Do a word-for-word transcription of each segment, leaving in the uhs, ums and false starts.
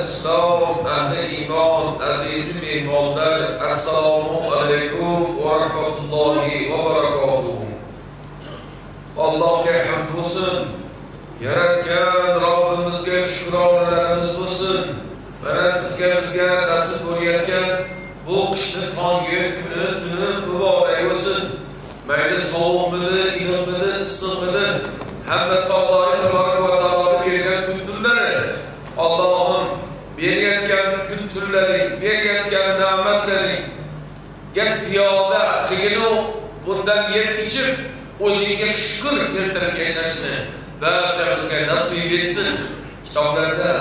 İslam, ehli iman, aziz mehmonlar, assalomu alaykum ve rahmetullahi ve berekatuhu. Allohga hamd bo'lsin. Yaratgan Robbimizga shukronalarimiz bo'lsin. Mana sizga bizga nasib bo'layotgan bu qishni tongi, kuni, tuni muborak bo'lsin. Mayli sovuqmidi, iliqmidi, issiqmidi, hammasi Alloh tabaraka va taolo bergan kun tunlari. Allohim berayotgan kun tunlaring, berayotgan ne'matlaringga ziyoda qilginu bundan yeb ichib o'zingga shukr keltirib yashashni barchamizga nasib etsin. Kitoblarda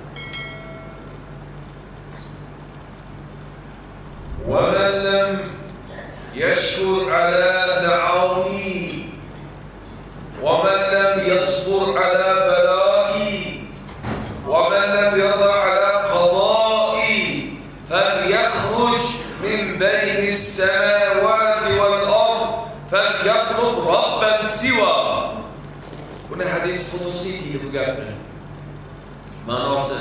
وَمَنْ لَمْ يَشْكُرْ عَلَى نَعَمِي وَمَنْ لَمْ يَصْبُرْ عَلَى بَلَائِي وَمَنْ لَمْ يَرْضَ عَلَى قَضَائِي فَلْيَخْرُجْ مِنْ بَيْنِ السَّمَاوَاتِ وَالْأَرْضِ فَلْيَطْلُبْ رَبًّا سِوَاهُ. Buna hadis kudusi deydi bu gapni. Ma'nosi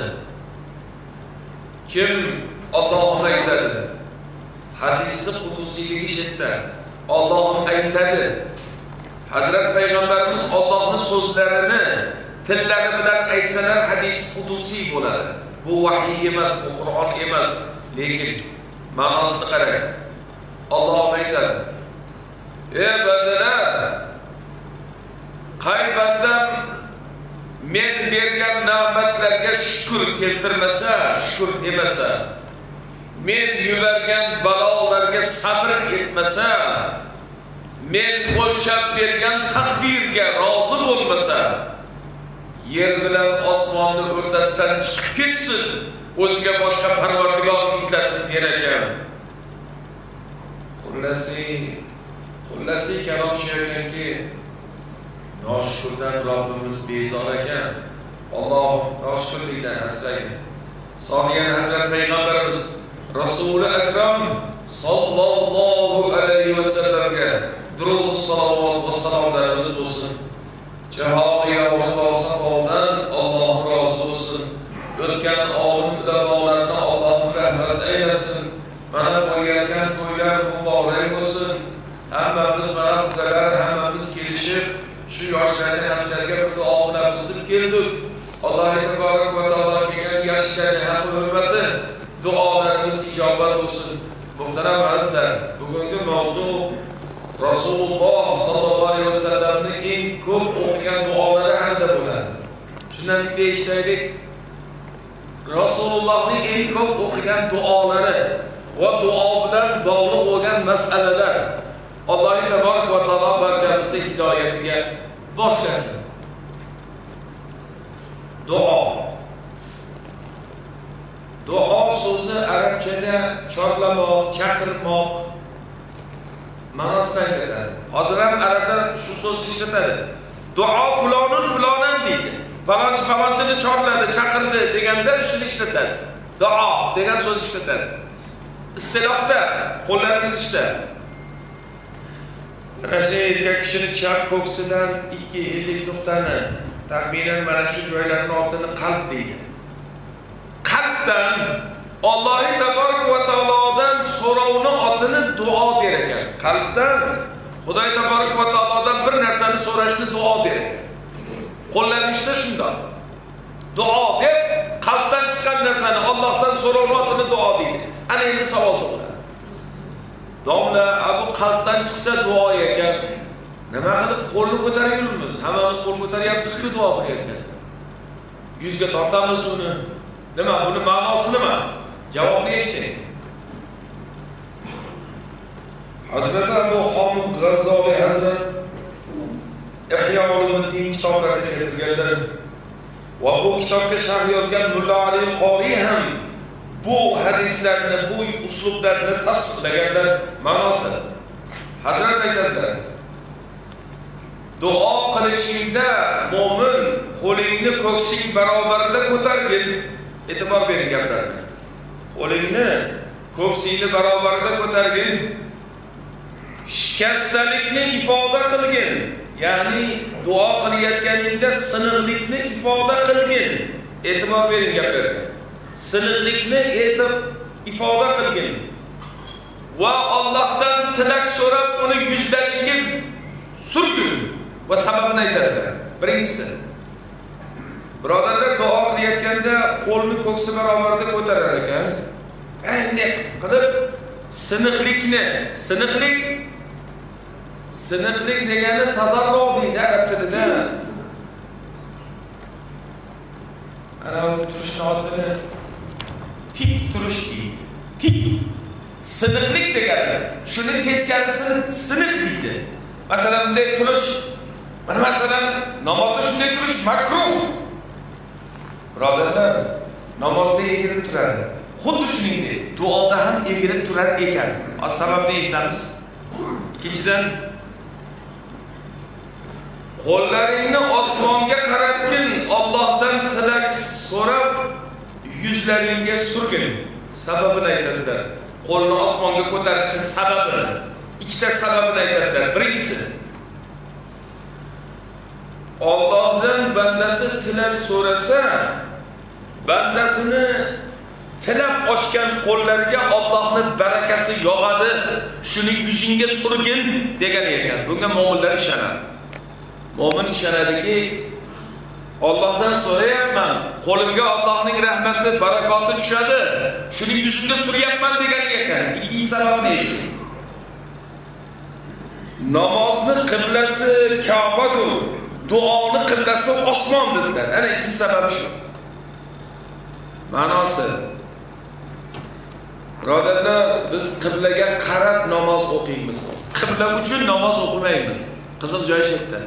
kim Allohni aytadi? Hadisi kudusiyligi shetda. Allohim aytadi. Hazrat Peygamberimiz Allohning so'zlarini tillari bilan aytsalar hadis kudusiy bo'ladi. Bu vahiy emas, bu Qur'on emas. Lekin ma'nosini qarang. Alloh aytadi: "Ey bandalar, qay bandam men bergan ne'matlarga shukr keltirmasa, shukr demasa, men yuborgan balolarga sabr etmasa, men o'lchab bergan taqdirga rozi bo'lmasa, yer bilan osmonni o'rtasidan chiqib ketsin, o'ziga boshqa Parvardigor izlasin der ekan." Xullasi, xullasi kalom shu ekanki, noshukurdan Robbimiz bezor ekan. Alloh noshukurlikdan asragin. Soniyan Hazrat Peygamberimiz Rasuli Akram sallallohu alayhi va sallamga durud, salovat va salomlarimiz bo'lsin. Jaholiy avliyo sahobadan Alloh rozi bo'lsin. O'tgan olim ulamolarni Alloh rahmat aylasin. Mana bo'layotgan to'ylar muborak bo'lsin. Hammamiz mana bular hammamiz kelishib shu yoshlarni hamlarga bir duo qilamiz deb keldik. Alloh taborak va taolo kelgan yoshlarga ham hurmati duolarimiz ijobat bo'lsin. Muhtaram azizlar, bugungi mavzu Rasululloh sallallohu alayhi vasallamning eng ko'p o'qigan duolari haqida bo'ladi. Shundan bitta eshitaylik. Rasulullohning eng ko'p o'qigan duolari va duo bilan bog'liq bo'lgan masalalar. Alloh taborak va taolo barchamizni hidoyatiga boshlasin. Duo. Duo so'zi arabchada chorlamoq, chaqirmoq ma'nosini anglatadi. Hozir ham arablar shu so'zni ishlatadi. Duo fulonun fulonan deydi. Falonchi falonchini chorladi, chaqirdi deganda shuni ishlatadi. Duo degan so'z ishlatadi. Istilohda qo'llanilishda mana shu erkak kishini chap ko'ksidan ikki ellik nuqtani taxminan mana shu joylarning oltini qalb deydi. Qalbdan Alloh taborak va taolodan so'rovni otini duo der ekan. Qalbdan Xudoy taborak va taolodan bir narsani so'rashni duo der ekan. Qo'llanishda shunday. Duo deb qalbdan chiqqan narsani Allohdan so'rovni otini duo deydi. Ana endi savol tug'iladi. Domla, bu qalbdan chiqsa duo ekan. Nima qilib qo'lni ko'tarib yuribmiz? Hammamiz qo'l ko'taryapmiz-ku duo qilayotgan. Yuzga tortamiz buni. Nima, buni ma'nosi nima? Javobni eshiting. Hazrat Abu Hamid G'azzoliy Hazrat Ihyo ulumuddin kitoblarida keltirganlar va bu kitobga sharh yozgan Mulla Ali Qoriy ham bu hadislarni, bu uslublarni tasdiqlaganlar. Ma'nosi Hazrat aytadilar: duo qilishingda mo'min qo'lingni ko'ksing barobarida ko'targin. E'tibor bering gaplarga. Qo'lingni ko'ksingni barobarida ko'targin. Shikastlikni ifoda qilgin. Ya'ni duo qilayotganingda siniqlikni ifoda qilgin. E'tibor bering gaplarga. siniqlikni aytib ifoda qilgin va Allohdan tilak so'rab uni yuzlariga surgin va sababini aytadilar. Birinchisi, birodarlar duo qilayotganda qo'lni ko'ksi barobarida ko'tarar ekan. Endi qilib siniqlikni, siniqlik siniqlik degani tadarro deydi arab tilida. Ana turishni otini tik turish deydi. Tik. Siniqlik degani shuni teskarisini siniq deydi. Masalan, bunday turish, mana masalan namozda shunday turish makruh. Birodarlar, namozda egilib turadi. Xuddi shuningdek, duoda ham egilib turar ekan. Sababni eshitamiz. Ikkinchidan, qo'llaringni osmonga qaratgin, Allohdan tilak so'rab yuzlaringga surgin. Sababini aytadilar. Qo'lni osmonga ko'tarishning sababini, ikkita sababini aytadilar. Birinchisi, Allohdan bandasi tilak so'rasa, bandasini tilab ochgan qo'llariga Allohning barakasi yog'adi. Shuni yuzingga surgin degan ekan. Bunga mo'minlar ishonadi. Mo'min ishonadiki, Allohdan so'rayapman, qo'limga Allohning rahmati, barakoti tushadi. Shuni yuzimga suryapman degan ekan. Ikkinchi sababni eshiting. Namozni qiblasi Ka'badir, duoni qiblasi osmon dedilar. Ana ikkinchi sababi shu. Ma'nosi, birodarlar, biz qiblaga qarab namoz o'qiymiz. Qibla uchun namoz o'qimaymiz. Qizil joy shetda.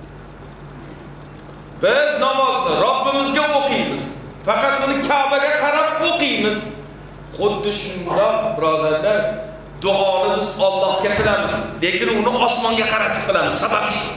Biz namozni Robbimizga o'qiymiz. Faqat uni Ka'baga qarab o'qiymiz. Xuddi shundoq, birodarlar, duoni biz Allohga qilamiz, lekin uni osmonga qaratib qilamiz. Sababi shu.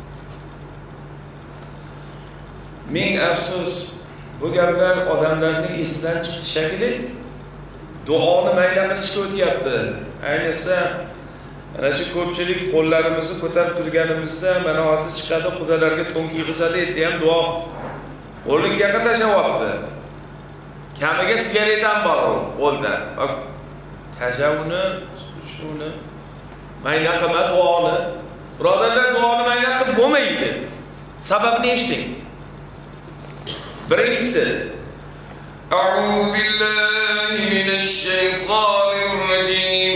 Ming afsus, bu gaplar odamlarning esidan chiqdi shekilli. Duoni mayda qilishga o'tyapti. Ayniqsa mana shu ko'pchilik qo'llarimizni ko'tarib turganimizda mana hozir chiqadi, qudalarga to'n kiyg'izadi, endi ham duo. Qo'lni yoqqa tashlayapti. Kamiga sigaretam bor qo'lda. Bak, tajavuni, shuni mayda qilma duoni. Birodarlar, duoni mayda qilib bo'lmaydi. Sababni eshiting. Birinchisi, A'udhu billahi minash shaytonir rajim.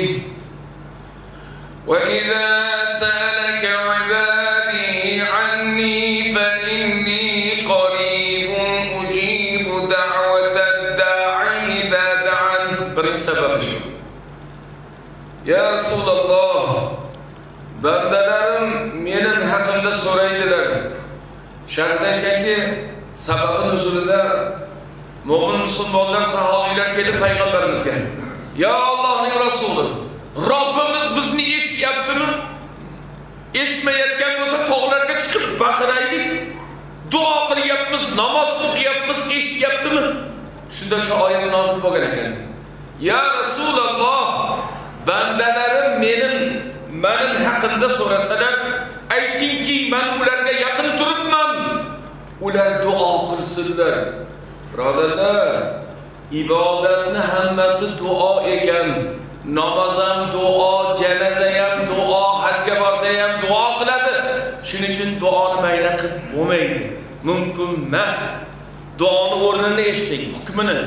Wa idza sa'alaka 'ibadi 'anni fa inni qaribun ujibu da'watad da'i idza da'an. Birinchi sababi shu. Ya Rasululloh, bandalarim mening haqimda so'raydilar. Sharda aytganki, sababi nuzulida mo'min musulmonlar, sahobiylar kelib payg'ambarimizga, "Ya Allohning rasuli, Robbimiz bizni eshityaptimi? Eshitmayotgan bo'lsa tog'larga chiqib baqiraylik. Duo qilyapmiz, namoz o'qiyapmiz, eshityaptimi?" Shunda shu oyat nozil bo'lgan ekan. "Ya Rasululloh, bandalarim mening mening haqimda so'rasalar, aytingki, men ularga yaqin turibman. Ular duo qilsinlar." Birodarlar, ibodatni hammasi duo ekan. Namoz ham duo, janoza ham duo, hajga borsa ham duo qiladi. Shuning uchun duoni mayna qilib bo'lmaydi. Mumkin emas. Duoni o'rnini eshiting, hukmini.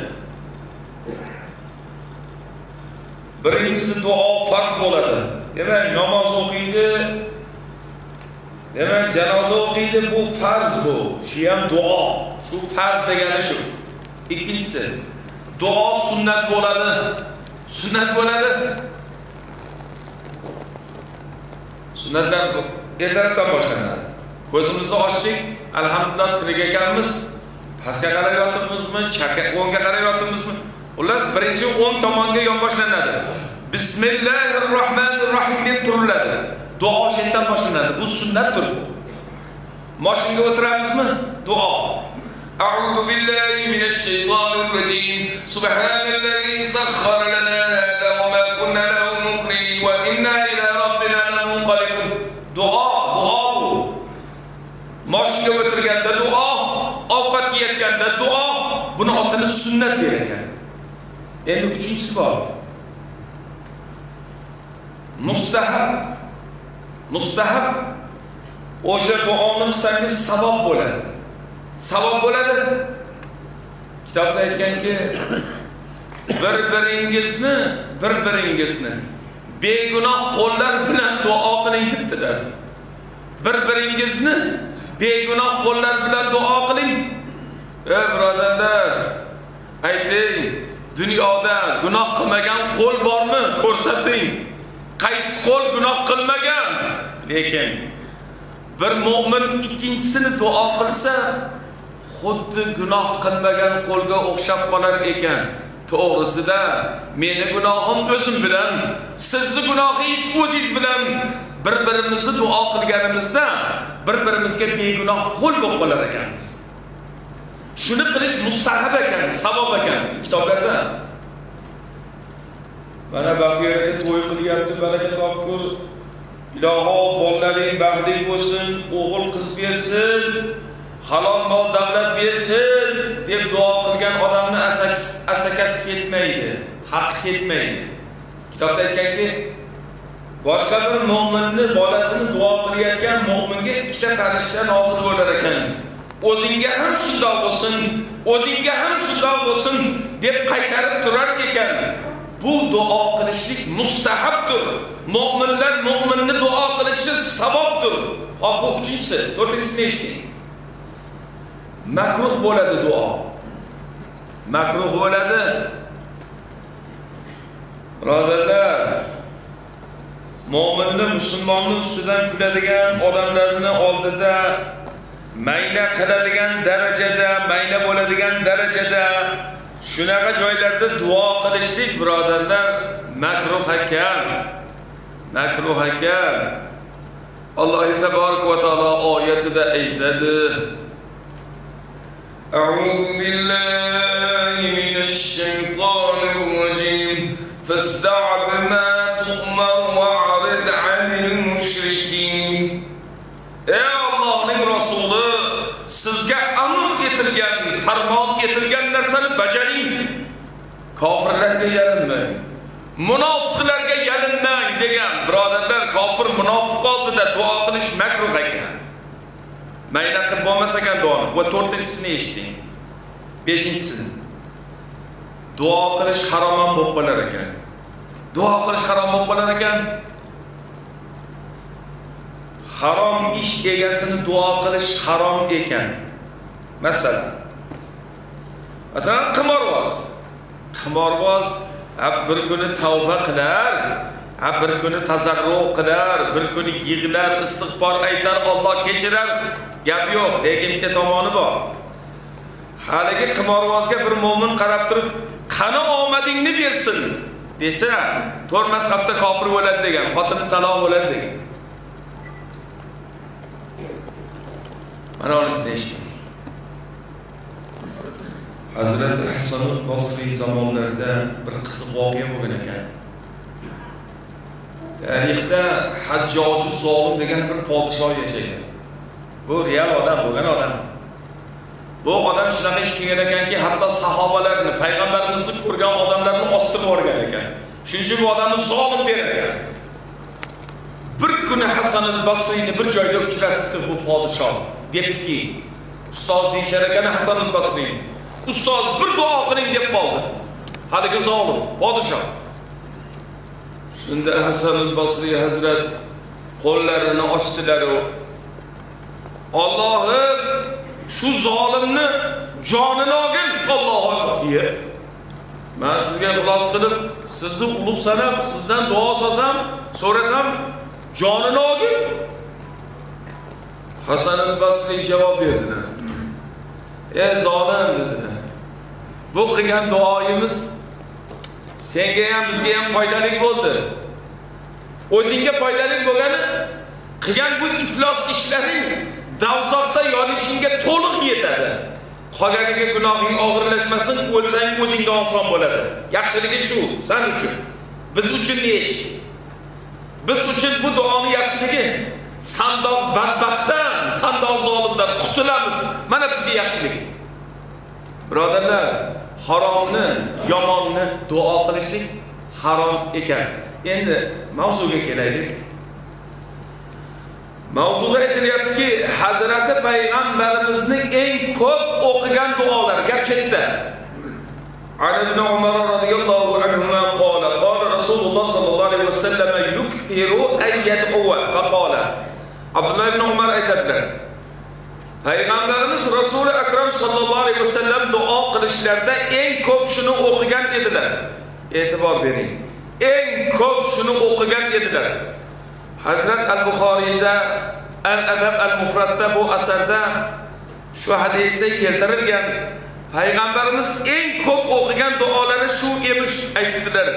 Birinchisi duo farz bo'ladi. Demak, namoz o'qiydi, demak, janoza o'qiydi, bu farz bu. Shu ham duo. Shu farz degani shu. Ikkinchisi, duo sunnat bo'ladi. Sunnat bo'ladi. Sunnatlar ertalabdan boshlanadi. Ko'zimizni ochdik, alhamdulillah tirik ekanmiz. Pastga qarab yotibmizmi, chapga o'ngga qarab yotibmizmi? Ular birinchi o'ng tomonga yon boshlanadi. Bismillahirrohmanirrohim deb turiladi. Duo shetdan boshlanadi. Bu sunnatdir. Mashinaga o'tiramizmi? Duo. A'udhu billahi minash shaytonir rajim. Subhanallazi sakhkhara lana hada wa ma kunna lahu muqrinin wa inna ila robbina lamunqalibun. Duo, duo bu. Mashinaga o'tirganda duo, ovqat yeyotganda duo. Buni otini sunnat der ekan. Endi uchinchisi bor. Mustahab. Mustahab o'sha duoni qilsangiz savob bo'ladi. Savob bo'ladi. Kitobda aytganki, bir-biringizni, bir-biringizni begunoh qo'llar bilan duo qiling debdilar. Bir-biringizni begunoh qo'llar bilan duo qiling. Ey birodarlar, ayting, dunyoda gunoh qilmagan qo'l bormi? Ko'rsating. Qaysi qo'l gunoh qilmagan? Lekin bir mu'min ikkinchisini duo qilsa, xuddi gunoh qilmagan qo'lga o'xshab qolar ekan. To'g'risida meni gunohim o'zim bilan, sizni gunohingiz o'zingiz bilan bir-birimizni duo qilganimizda bir-birimizga begunoh qo'l bo'lib qolar ekanmiz. Shuni qilish mustahab ekan, savob ekan kitoblarda. Mana baxtiyorga to'y qilyapti, baraka topkur. Iloho bolalaring baxtli bo'lsin, o'g'il qiz bersin, halol mol davlat bersin deb duo qilgan odamni asakasi ketmaydi, haq ketmaydi. Kitobda aytganki, boshqa bir mu'minni bolasini duo qilayotgan mu'minga ikkita farishta nozil bo'lar ekan. O'zingga ham shundoq bo'lsin, o'zingga ham shundoq bo'lsin deb qaytarib turar ekan. Bu duo qilishlik mustahabdir. Mu'minlar mu'minni duo qilishi savobdir. Hop, bu uchinchisi. To'rtinchisi eshting. Makruh bo'ladi duo. Makruh bo'ladi. Birodarlar, mu'minni, musulmonni ustidan kuladigan odamlarning oldida mayla qiladigan darajada, mayla bo'ladigan darajada shunaqa joylarda duo qilishlik birodarlar makruh ekan. Makruh ekan. Alloh taborak va taolo oyatida aytadi: A'udhu billahi minash shaytonir rojim. Fasda' bima tu'mar wa'rid 'anil mushrikin. Ey Allohning rasuli, sizga amr etilgan, farmon etilgan narsani bajaring. Kofirlarga yalinmang, munofiqlarga yalinmang degan. Birodarlar, kofir munofiq oldida duo qilish makruh ekan. Mayna qilib bo'lmas ekan duoni. Va to'rtinchisini eshiting. beshinchisi. Duo qilish harom bo'lib qolar ekan. Duo qilish harom bo'lib qolar ekan. Harom ish egasini duo qilish harom ekan. Masalan, masalan qimorboz. Qimorboz bir kuni tavba qilar, bir kuni tazarru qilar, bir kuni yig'lar, istig'for aytar, Alloh kechirar. Gap yo'q, lekin bitta tomoni bor. Haligi qimorbozga bir mu'min qarab turib, "Qani omadingni bersin" desa, to'rt mazhabda kofir bo'ladi degan, xotini taloq bo'ladi degan. Mana unisini eshitdim. Hazrat Hasan al-Basri zamonlarida bir qiziq voqea bo'lgan ekan. Tarixda Hajjoji Zolim degan bir podshoh yashagan. Bu real odam bo'lgan odam. Bu odam shunaqa ish qilgan ekanki, hatto sahobalarni, payg'ambarimizni ko'rgan odamlarni ostiga borgan ekan. Shuning uchun bu odamni zolim der ekan. Bir kuni Hasan al-Basriyni bir joyda uchratibdi bu podshoh. Debdiki, ustoz deyishar ekan Hasan al-Basriy. Ustoz bir duo qiling deb qoldi. Haligi zolim podshoh. Shunda Hasan al-Basriy hazrat qo'llarini ochdilar. Allohim, shu zolimni jonini olgin. Allohu akbar. Men sizga ixlos qilib, sizni ulug' sanab, sizdan duo so'rasam, so'rasam, jonini olgin. Hasan al-Basriy javob berdilar. Ey zolim dedilar. Bu qilgan duoyimiz senga ham bizga ham foydali bo'ldi. O'zingga foydali bo'lgani qilgan bu iflos ishlaring davzoqda yonishingga to'liq yetadi. Qolganiga gunohing og'irlashmasin, o'lsang o'zingga oson bo'ladi. Yaxshiligi shu, sen uchun. Biz uchun nech? Biz uchun bu duoni yaxshiligi sandoq badbaxtdan, sandoq zolimdan qutulamiz. Mana bizga yaxshiligi. Birodarlar, haromni, yomonni duo qilishlik harom ekan. Endi mavzuga kelaylik. Mavzuda aytilyaptiki, Hazrati Payg'ambarimizning eng ko'p o'qigan duolari gap shetda. Ali ibn Umar radhiyallohu anhuma qala qala Rasululloh sallallohu alayhi vasallam yukthiru an yad'uwa faqala. Abdullah ibn Umar aytadilar. Payg'ambarimiz Rasuli akram sallallohu alayhi vasallam duo qilishlarda eng ko'p shuni o'qigan edilar. E'tibor bering. Eng ko'p shuni o'qigan edilar. Hazrat al-Buxoriyda Al-Adab al-Mufradda bu asarda shu hadisi keltirilgan. Payg'ambarimiz eng ko'p o'qigan duolari shu emish aytdilar.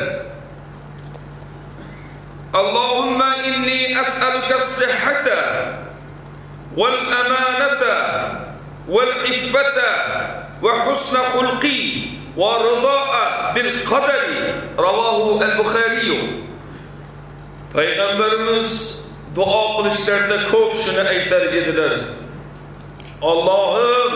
Allohumma inni as'aluka as-sihhata wal amanata wal iffata wa husna khulqi wa rida'a bil qadari rawahu al-Buxoriy. Payg'ambarimiz duo qilishlarda ko'p shuni aytar edilar. Allohim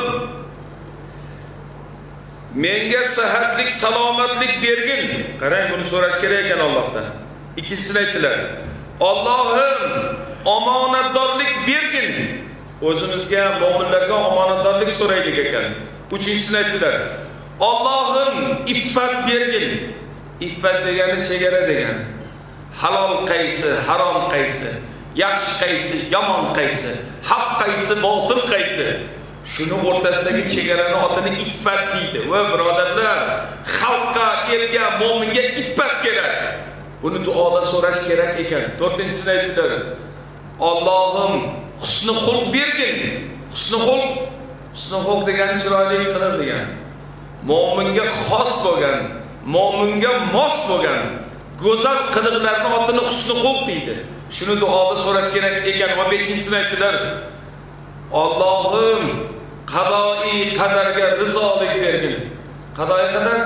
menga sihatlik, salomatlik bergin. Qarang, buni so'rash kerak ekan Allohdan. Ikkinchisini aytdilar. Allohim omonatdorlik bergin. O'zimizga, mu'minlarga omonatdorlik so'raylik ekan. Uchinchisini aytdilar. Allohim iffat bergin. Iffat degani chegara degani. Halol qaysi, harom qaysi, yaxshi qaysi, yomon qaysi, haq qaysi, botil qaysi. Shuni o'rtasidagi chegarani otini iffat deydi. Va birodarlar, xalqqa, elga, mo'minga iffat kerak. Buni duoda so'rash kerak ekan. to'rtinchisini aytdilar. Allohim husni xulq bergin. Husni xulq, husni xulq degani chiroyli qilib degan. Mo'minga xos bo'lgan, mo'minga mos bo'lgan go'zal qiliqlarning otini husni xulq deydi. Shuni duoda so'rash kerak ekan. Va beshinchisini aytdilar. Allohim qadoi qadarga rizolik bergin. Qadoi qadar?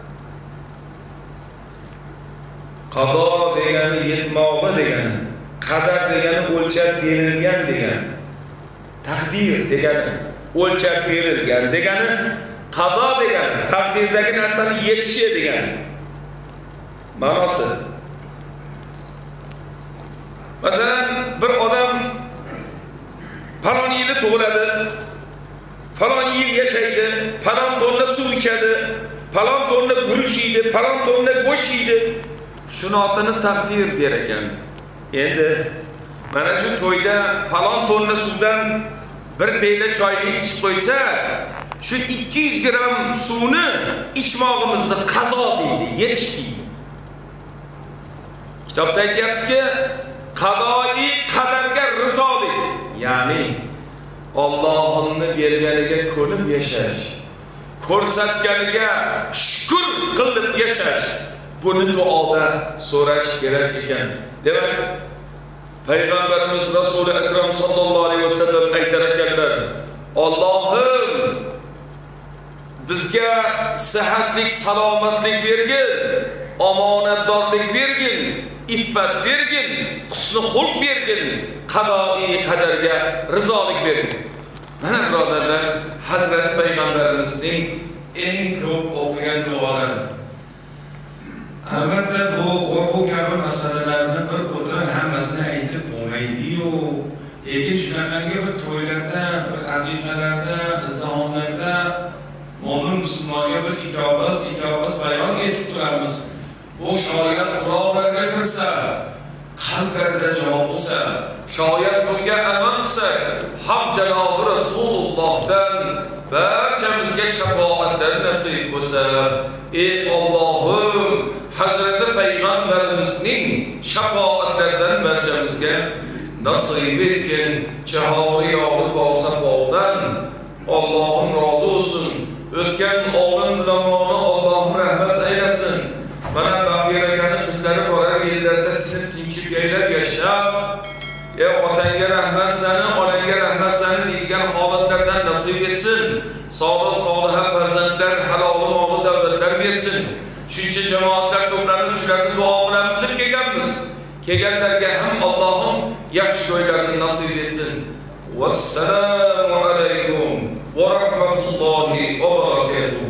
Qado degani yetmog'i degani. Qadar degani o'lchab berilgan degani. Taqdir degani o'lchab berilgan degani. Qado degani taqdirdagi narsani yetishi degani. Ma'nosi. Masalan, bir odam falon yili tug'iladi, falon yil yashaydi, falon tonna suv ichadi, falon tonna guruch yeydi, falon tonna go'sht yeydi. Shuni otini taqdir der ekan. Endi mana shu to'yda falon tonna suvdan bir peyla choyni ichib qo'ysa, shu ikki yuz gram suvni ichmog'imizni qazo deydi, yetish deydi. Kitobda aytyaptiki, qadoi qadarga rizolik, ya'ni Allohning berganiga ko'nib yashash, ko'rsatganiga shukr qilib yashash. Buni duoda so'rash kerak ekan. Demak, Payg'ambarimiz Rasuli akram sallallohu alayhi vasallam aytar ekanlar: Allohim bizga sihatlik, salomatlik bergin, omonatdorlik bergin, iffat bergin, husni xulq bergin, qadoi qadarga rizolik bergin. Mana birodarlar, Hazrat Payg'ambarimizning eng ko'p o'qigan duolari. Albatta bu va bu kabi masalalarni bir o'tirib hammasini aytib bo'lmaydi-yu. Lekin shunaqangi bir to'ylarda, bir aqiqalarda, izdihomlarda mo'min musulmonga bir itobat, itobat bayon etib turamiz. Bu shoyat quloqlarga kirsa, qalblarda javob bo'lsa, shoyat bunga amal qilsa, haq janobi Rasulullohdan barchamizga shafoatlar nasib bo'lsa, ey Allohim, Hazrati Payg'ambarimizning shafoatlaridan barchamizga nasib etgin. Jahori yo'li bo'lsa bo'ldan Allohim rozi bo'lsin. O'tgan olim ulamoni Alloh rahmat aylasin. Mana Baqir akaning qizlari borar yerlarda tinib tinchib yaylab yashab, ey otangga rahmat sani, onangga rahmat sani deydigan holatlardan nasib etsin. Solih soliha farzandlar, halol mol davlatlar bersin. Shuncha jamoatlar to'planib shularni duo qilamiz deb kelganmiz. Kelganlarga ham Allohim yaxshi joylarni nasib etsin. Vassalomu alaykum va rahmatullohi va barakatuh.